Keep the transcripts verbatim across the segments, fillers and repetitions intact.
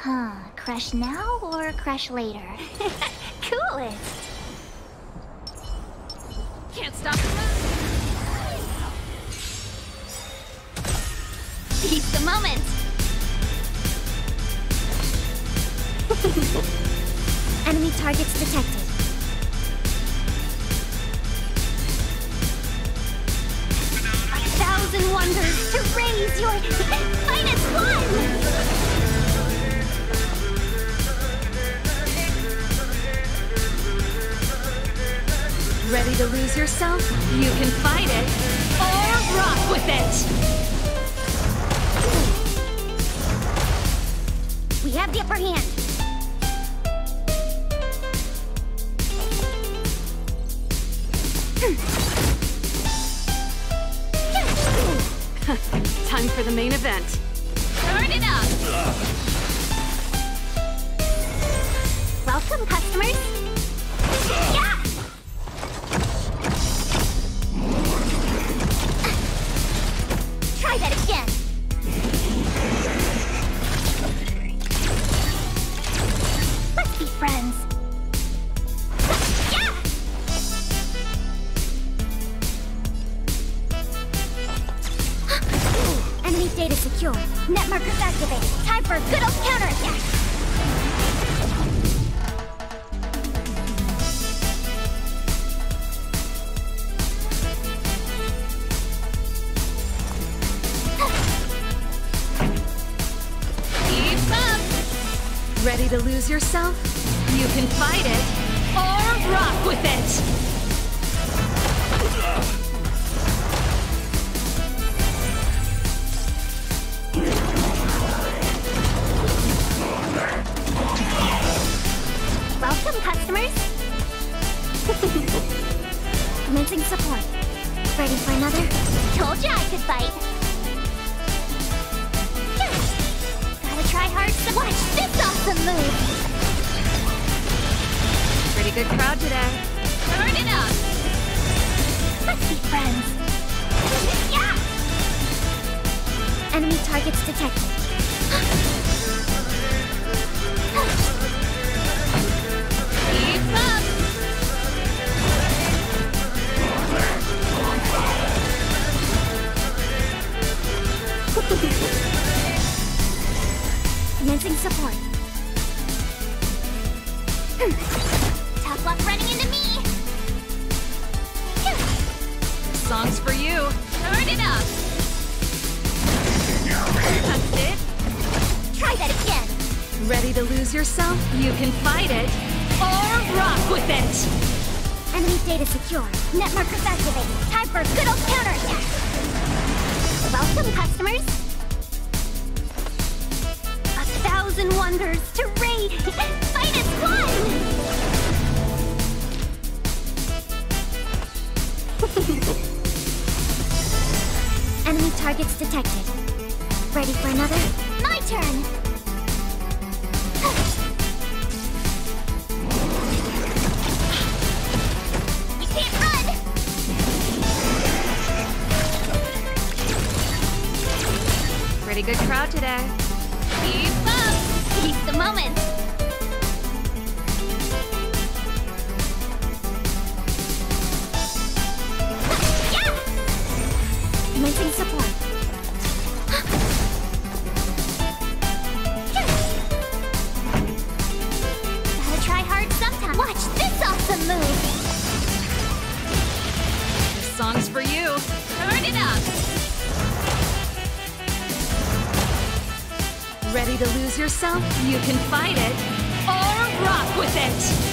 Huh, crush now or crush later? Cool it! Can't stop the move! Seize the moment! Enemy targets detected. A thousand wonders to raise your finest one! Ready to lose yourself? You can fight it, or rock with it! We have the upper hand. Time for the main event. Turn it up! Welcome, customers. Yeah! Try that again. Let's be friends. Yeah! Enemy data secure. Net markers activated. Time for a good old counterattack. Keep up! Ready to lose yourself? You can fight it, or rock with it! Welcome, customers. Commencing support. Ready for another? Told you I could fight. Gotta try hard to watch this awesome move. Pretty good crowd today. Turn it up! Let's be friends. Yeah! Enemy targets detected. Keep up! Commencing support. Tough luck running into me. Song's for you. Turn it up! That's it? Try that again. Ready to lose yourself? You can fight it, or rock with it! Enemy data secure. Net markers activated. Time for a good old counterattack. Welcome, customers. A thousand wonders to raid. Fight as one! Enemy targets detected. Ready for another? My turn! You can't run! Pretty good crowd today. Keep up! Seize the moment! Yeah! Commencing support. Gotta try hard sometime. Watch this awesome move! This song's for you. Turn it up! Ready to lose yourself? You can fight it, or rock with it!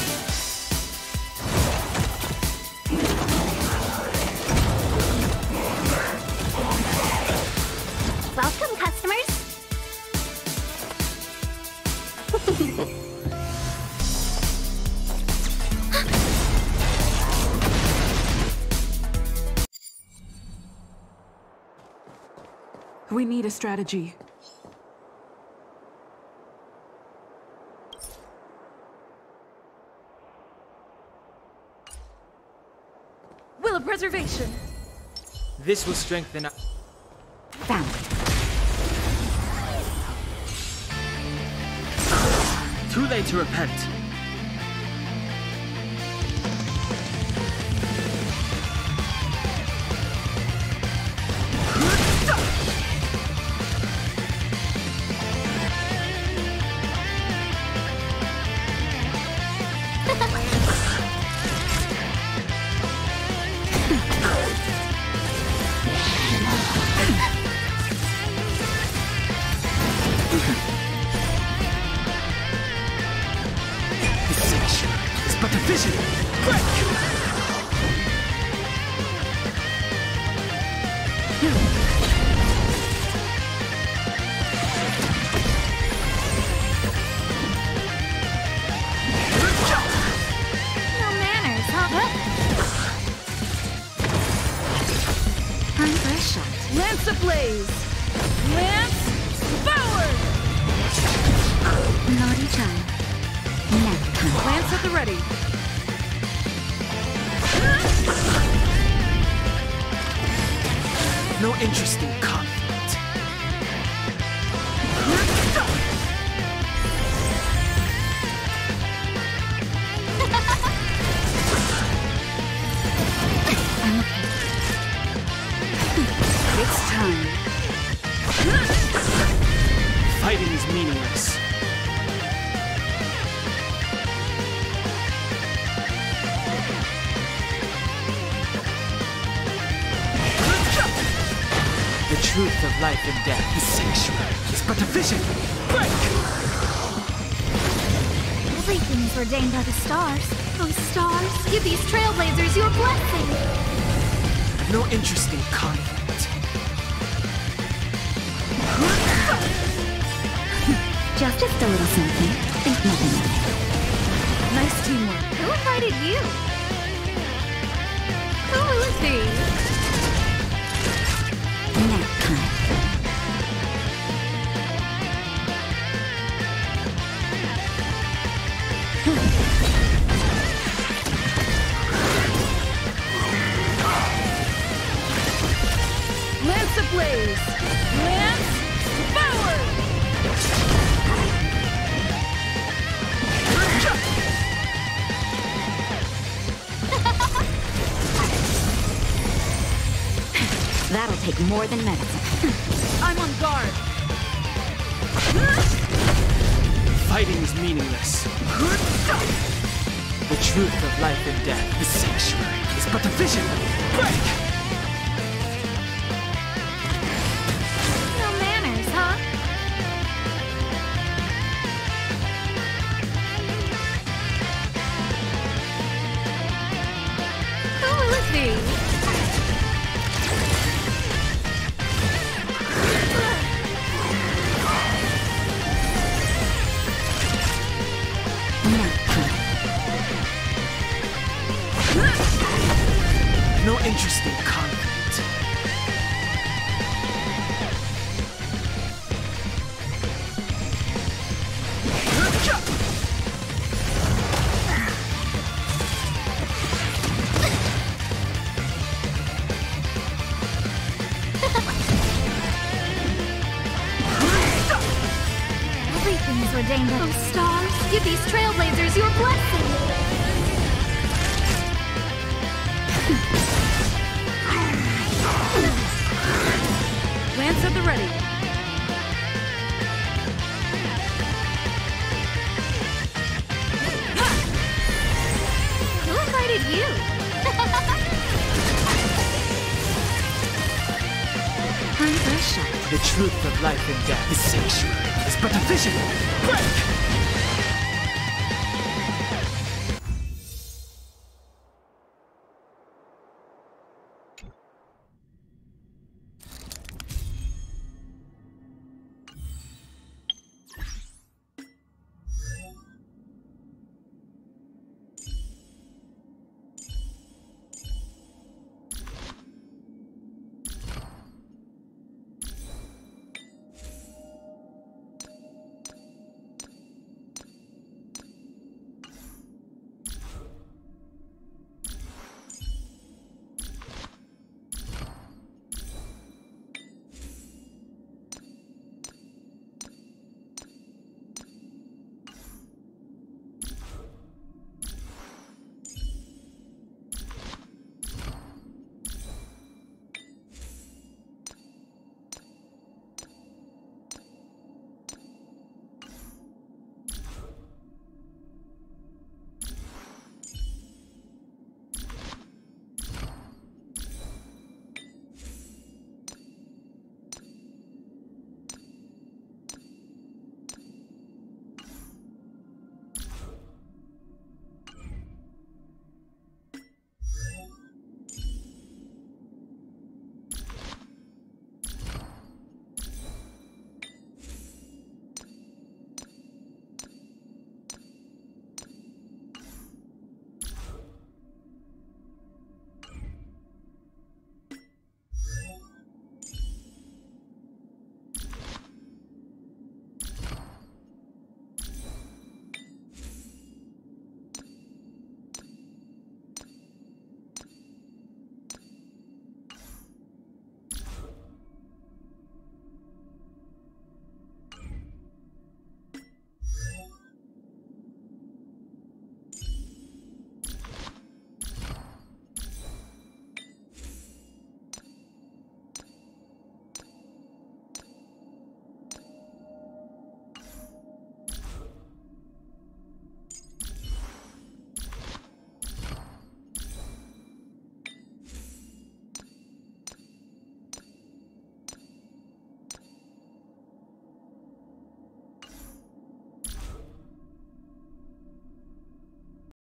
Welcome, customers. We need a strategy. Will of preservation! This will strengthen our... Found. Too late to repent. But the vision! Break! No manners, huh? Time for a shot. Lance ablaze! Lance forward! Naughty time. Nap time. Lance at the ready. No interest in conflict. I'm okay. It's time. Fighting is meaningless. The truth of life and death. The sanctuary is but a vision. Break! Everything is ordained by the stars. Those stars, give these trailblazers your blessing. No interest in conflict. Just, just a little something. Think nothing of it. Nice teamwork. Who invited you? Who is he? Nap time. Lance ablaze! Lance forward! That'll take more than medicine. I'm on guard. Fighting is meaningless. The truth of life and death. The sanctuary is but a vision. Break! No manners, huh? Who is he? Nap time. No interest in conflict. Everything is ordained by those stars. Give these trailblazers your blessing. Lance at the ready. Who invited you? Time for a shot. The truth of life and death. The sanctuary is but a vision. Break!